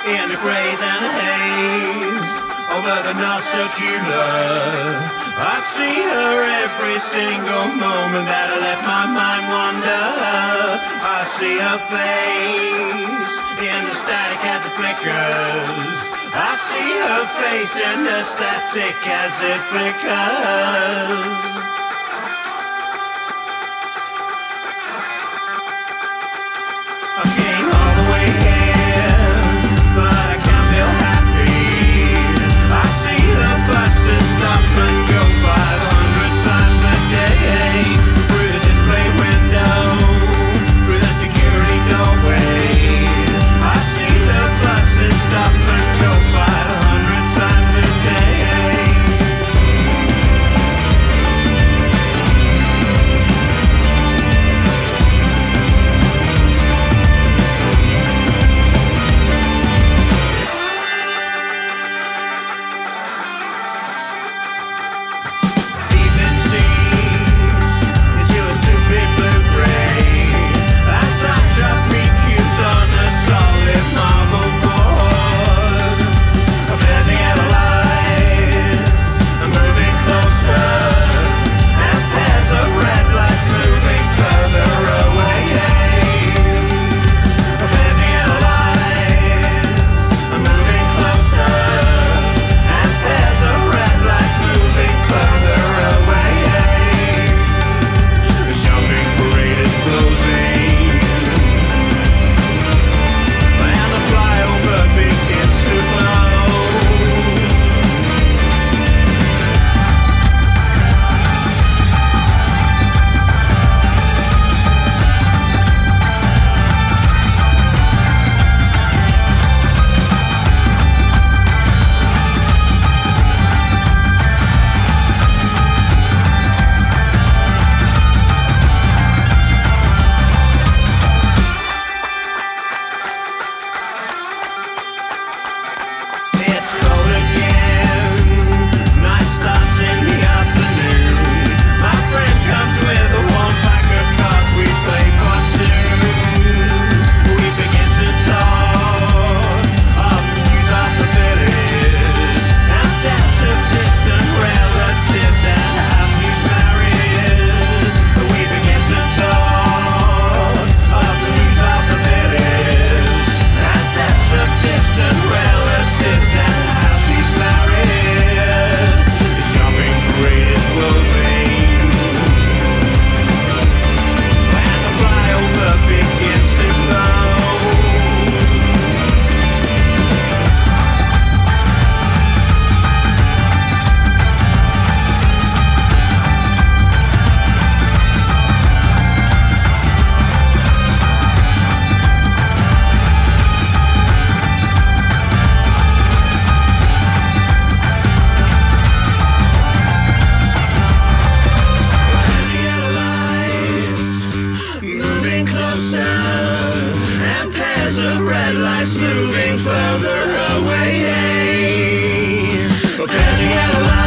in the grays and haze over the North Circular. I see her every single moment that I let my mind wander. I see her face in the static as it flickers. I see her face in the static as it flickers. I came all the way here, but I can't feel happy. I see the buses stop and go 500 times a day. Through the display window, through the security doorway. I see the buses stop and go 500 times a day. Evening seems into a stupid blue-gray as I drop me cubes on a solid marble board. There's the yellow lights are moving closer, and there's a red lights moving further away. There's the yellow lights are moving closer, and there's a red lights moving further away. The shopping parade is closing, and the flyover begins to blow. It's cold again, night starts in the afternoon. My friend comes with a warm pack of cards, we play platoon. We begin to talk of the news of the village, and deaths of distant relatives and how she's married. We begin to talk of the news of the village, and deaths of distant relatives and how she's married. The shopping parade is closing, and the flyover begins to blow. There's yellow lights moving closer, and pairs of red lights moving further away. There's yellow lights